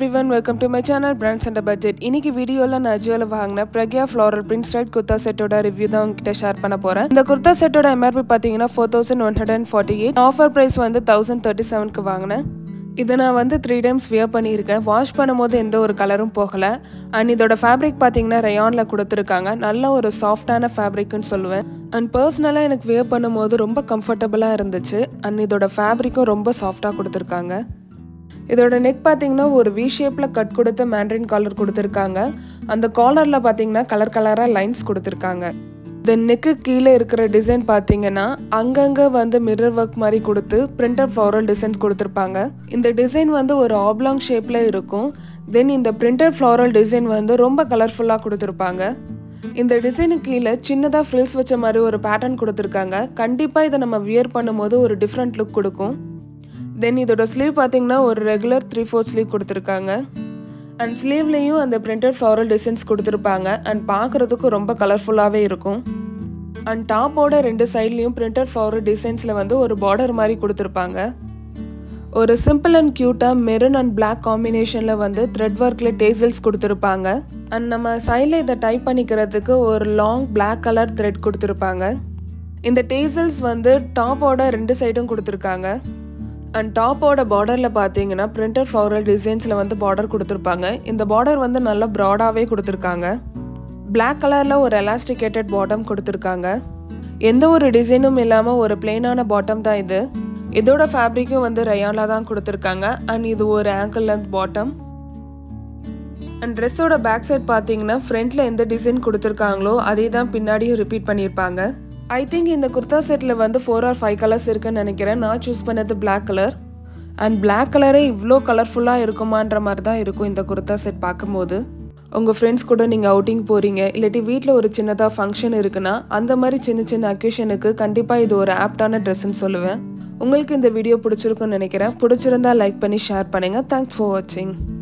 everyone, welcome to my channel Brands and Budget. இன்னைக்கு வீடியோல நான் ajio வாங்குன prakhya floral print style kurta set ஓட ரிவ்யூ தான் உங்ககிட்ட ஷேர் பண்ண போறேன். இந்த kurta set ஓட MRP பாத்தீங்கன்னா 4148. ஆஃபர் பிரைஸ் வந்து 1037 க்கு வாங்குனேன். இத நான் வந்து 3 times wear பண்ணியிருக்கேன். வாஷ் பண்ணும்போது எந்த ஒரு கலரும் போகல. அண்ட் இதோட ஃபேப்ரிக் பாத்தீங்கன்னா ரயான்ல கொடுத்திருக்காங்க. நல்ல ஒரு சாஃப்ட்டான ஃபேப்ரிக்னு சொல்லுவேன். அண்ட் பர்சனலா எனக்கு wear பண்ணும்போது ரொம்ப கம்ஃபர்ட்டபிளா இருந்துச்சு. அண்ட் இதோட ஃபேப்ரிக்கும் ரொம்ப சாஃப்ட்டா கொடுத்திருக்காங்க. இதோட நெக் பாத்தீங்கன்னா ஒரு V ஷேப்ல கட் கொடுத்த மேண்டரின் காலர் கொடுத்திருக்காங்க. அந்த காலர்ல பாத்தீங்கன்னா கலர் கலரா லைன்ஸ் கொடுத்திருக்காங்க. இந்த நெக்கு கீழே இருக்கிற டிசைன் பாத்தீங்கன்னா அங்கங்க வந்து மிரர் ஒர்க் மாதிரி கொடுத்து பிரிண்டட் ஃப்ளோரல் டிசைன்ஸ் கொடுத்திருப்பாங்க. இந்த டிசைன் வந்து ஒரு ஆப்லாங் ஷேப்ல இருக்கும். தென் இந்த பிரிண்டட் ஃப்ளோரல் டிசைன் வந்து ரொம்ப கலர்ஃபுல்லா கொடுத்திருப்பாங்க. இந்த டிசைனுக்கு கீழே சின்னதா ஃப்ரில்ஸ் வச்ச மாதிரி ஒரு பேட்டர்ன் கொடுத்திருக்காங்க. கண்டிப்பா இதை நம்ம வியர் பண்ணும்போது ஒரு டிஃப்ரெண்ட் லுக் கொடுக்கும். தென் இதோட ஸ்லீவ் பார்த்தீங்கன்னா ஒரு ரெகுலர் 3/4 ஸ்லீவ் கொடுத்துருக்காங்க. அண்ட் ஸ்லீவ்லேயும் அந்த பிரிண்டட் ஃப்ளோரல் டிசைன்ஸ் கொடுத்துருப்பாங்க. அண்ட் பார்க்குறதுக்கு ரொம்ப கலர்ஃபுல்லாகவே இருக்கும். அண்ட் டாப்போட 2 சைட்லேயும் பிரிண்டட் ஃப்ளோரல் டிசைன்ஸில் வந்து ஒரு பார்டர் மாதிரி கொடுத்துருப்பாங்க. ஒரு சிம்பிள் அண்ட் க்யூட்டாக மெரூன் அண்ட் பிளாக் காம்பினேஷனில் வந்து த்ரெட் ஒர்க்கில் டேசல்ஸ் கொடுத்துருப்பாங்க. அண்ட் நம்ம சைடில் இதை டைப் பண்ணிக்கிறதுக்கு ஒரு லாங் பிளாக் கலர் த்ரெட் கொடுத்துருப்பாங்க. இந்த டேசல்ஸ் வந்து டாப்போட 2 சைடும் கொடுத்துருக்காங்க. அண்ட் டாப்போட பார்டரில் பார்த்தீங்கன்னா பிரிண்டட் ஃப்ளோரல் டிசைன்ஸில் வந்து பார்டர் கொடுத்துருப்பாங்க. இந்த பார்டர் வந்து நல்லா ப்ராடாகவே கொடுத்துருக்காங்க. பிளாக் கலரில் ஒரு எலாஸ்டிகேட்டட் பாட்டம் கொடுத்துருக்காங்க. எந்த ஒரு டிசைனும் இல்லாமல் ஒரு பிளெயினான பாட்டம் தான் இது. இதோட ஃபேப்ரிக்கும் வந்து ரயானில் தான் கொடுத்துருக்காங்க. அண்ட் இது ஒரு ஆங்கிள் லென்த் பாட்டம். அண்ட் ட்ரெஸ்ஸோட பேக் சைட் பார்த்தீங்கன்னா ஃப்ரண்ட்டில் எந்த டிசைன் கொடுத்துருக்காங்களோ அதே தான் பின்னாடியும் ரிப்பீட் பண்ணியிருப்பாங்க. ஐ திங்க் இந்த குர்தா செட்டில் வந்து 4 or 5 கலர்ஸ் இருக்குன்னு நினைக்கிறேன். நான் சூஸ் பண்ணது பிளாக் கலர். அண்ட் பிளாக் கலரே இவ்வளோ கலர்ஃபுல்லாக இருக்குமான்ற மாதிரி தான் இருக்கும் இந்த குர்தா செட் பார்க்கும்போது. உங்கள் ஃப்ரெண்ட்ஸ் கூட நீங்கள் அவுட்டிங் போகிறீங்க, இல்லாட்டி வீட்டில் ஒரு சின்னதாக ஃபங்க்ஷன் இருக்குன்னா அந்த மாதிரி சின்ன சின்ன அக்கேஷனுக்கு கண்டிப்பாக இது ஒரு ஆப்டான ட்ரெஸ்ன்னு சொல்லுவேன். உங்களுக்கு இந்த வீடியோ பிடிச்சிருக்குன்னு நினைக்கிறேன். பிடிச்சிருந்தா லைக் பண்ணி ஷேர் பண்ணுங்கள். தேங்க்ஸ் ஃபார் வாட்சிங்.